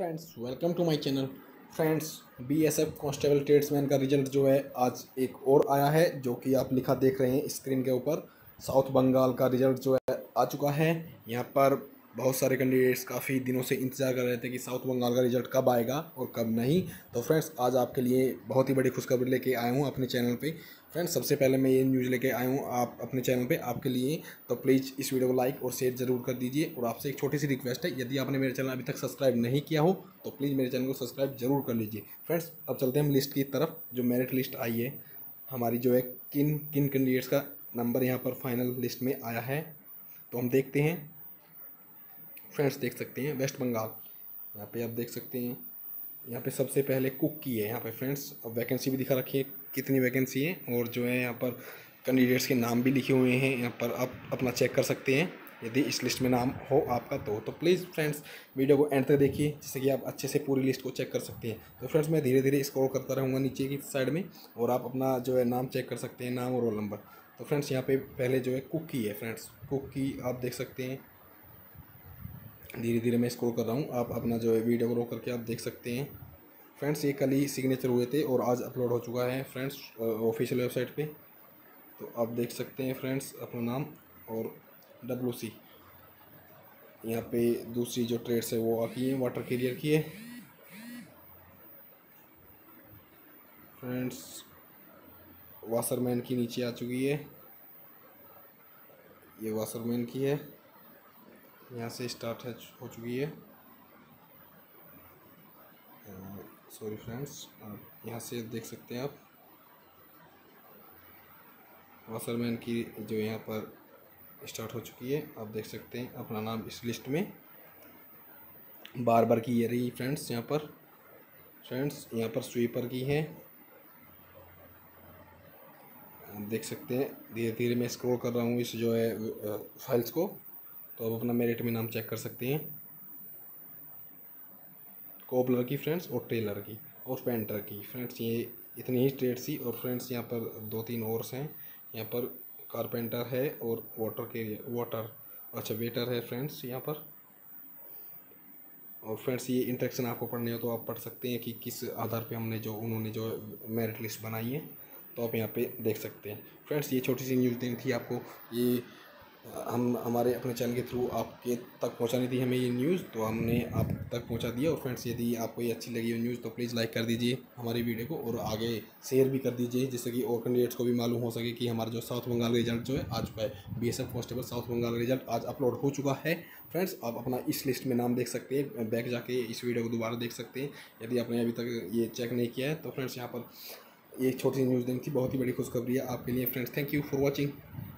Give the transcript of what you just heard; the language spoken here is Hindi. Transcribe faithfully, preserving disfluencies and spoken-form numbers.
Friends welcome to my channel. Friends BSF constable tradesman का रिजल्ट जो है आज एक और आया है, जो कि आप लिखा देख रहे हैं स्क्रीन के ऊपर। साउथ बंगाल का रिजल्ट जो है आ चुका है। यहाँ पर बहुत सारे कैंडिडेट्स काफ़ी दिनों से इंतजार कर रहे थे कि साउथ बंगाल का रिजल्ट कब आएगा और कब नहीं। तो फ्रेंड्स आज आपके लिए बहुत ही बड़ी खुशखबरी लेके आया हूँ अपने चैनल पे। फ्रेंड्स सबसे पहले मैं ये न्यूज़ लेके आया हूँ आप अपने चैनल पे आपके लिए, तो प्लीज़ इस वीडियो को लाइक और शेयर जरूर कर दीजिए। और आपसे एक छोटी सी रिक्वेस्ट है, यदि आपने मेरे चैनल अभी तक सब्सक्राइब नहीं किया हो तो प्लीज़ मेरे चैनल को सब्सक्राइब जरूर कर लीजिए। फ्रेंड्स अब चलते हैं हम लिस्ट की तरफ। जो मेरिट लिस्ट आई है हमारी, जो है किन किन कैंडिडेट्स का नंबर यहाँ पर फाइनल लिस्ट में आया है, तो हम देखते हैं। फ्रेंड्स देख सकते हैं वेस्ट बंगाल, यहाँ पे आप देख सकते हैं। यहाँ पे सबसे पहले कुक की है यहाँ पे फ्रेंड्स। अब वैकेंसी भी दिखा रखी है कितनी वैकेंसी है, और जो है यहाँ पर कैंडिडेट्स के नाम भी लिखे हुए हैं। यहाँ पर आप अपना चेक कर सकते हैं यदि इस लिस्ट में नाम हो आपका तो तो प्लीज़ फ्रेंड्स वीडियो को एंड तक देखिए, जिससे कि आप अच्छे से पूरी लिस्ट को चेक कर सकते हैं। तो फ्रेंड्स मैं धीरे धीरे स्क्रॉल करता रहूँगा नीचे की साइड में, और आप अपना जो है नाम चेक कर सकते हैं, नाम और रोल नंबर। तो फ्रेंड्स यहाँ पे पहले जो है कुक की है फ्रेंड्स, कुक की आप देख सकते हैं। धीरे धीरे मैं स्क्रॉल कर रहा हूँ, आप अपना जो है वीडियो को रोक करके आप देख सकते हैं। फ्रेंड्स ये कल ही सिग्नेचर हुए थे और आज अपलोड हो चुका है फ्रेंड्स ऑफिशियल वेबसाइट पे। तो आप देख सकते हैं फ्रेंड्स अपना नाम और डब्ल्यू सी। यहाँ पे दूसरी जो ट्रेड्स है वो आकी है, वाटर कैरियर की है फ्रेंड्स। वाशरमैन की नीचे आ चुकी है, ये वाशरमैन की है, यहाँ से स्टार्ट है हो चुकी है। सॉरी फ्रेंड्स, आप यहाँ से देख सकते हैं। आप वाशरमैन की जो यहाँ पर स्टार्ट हो चुकी है, आप देख सकते हैं अपना नाम इस लिस्ट में। बार बार की ये रही फ्रेंड्स यहाँ पर। फ्रेंड्स यहाँ पर स्वीपर की है, आप देख सकते हैं। धीरे धीरे मैं स्क्रॉल कर रहा हूँ इस जो है फाइल्स को, तो आप अपना मेरिट में नाम चेक कर सकते हैं। कोबलर की फ्रेंड्स और टेलर की और पेंटर की फ्रेंड्स, ये इतनी ही ट्रेड्स थी। और फ्रेंड्स यहाँ पर दो तीन और हैं, यहाँ पर कारपेंटर है और वाटर के वाटर अच्छा वेटर है फ्रेंड्स यहाँ पर। और फ्रेंड्स ये इंट्रैक्शन आपको पढ़ने हो तो आप पढ़ सकते हैं कि किस आधार पे हमने जो उन्होंने जो मेरिट लिस्ट बनाई है, तो आप यहाँ पे देख सकते हैं। फ्रेंड्स ये छोटी सी न्यूज़ देनी थी आपको, ये हम हमारे अपने चैनल के थ्रू आपके तक पहुंचानी थी हमें ये न्यूज़, तो हमने आप तक पहुंचा दिया। और फ्रेंड्स यदि आपको ये अच्छी लगी ये न्यूज़ तो प्लीज़ लाइक कर दीजिए हमारी वीडियो को, और आगे शेयर भी कर दीजिए, जिससे कि और कैंडिडेट्स को भी मालूम हो सके कि हमारा जो साउथ बंगाल का रिजल्ट जो है आ चुका है। बीएसएफ कांस्टेबल साउथ बंगाल का रिजल्ट आज अपलोड हो चुका है। फ्रेंड्स आप अपना इस लिस्ट में नाम देख सकते हैं, बैक जाके इस वीडियो को दोबारा देख सकते हैं यदि आपने अभी तक ये चेक नहीं किया है। तो फ्रेंड्स यहाँ पर ये छोटी सी न्यूज़ देनी थी, बहुत ही बड़ी खुशखबरी है आपके लिए friends. Thank you for watching.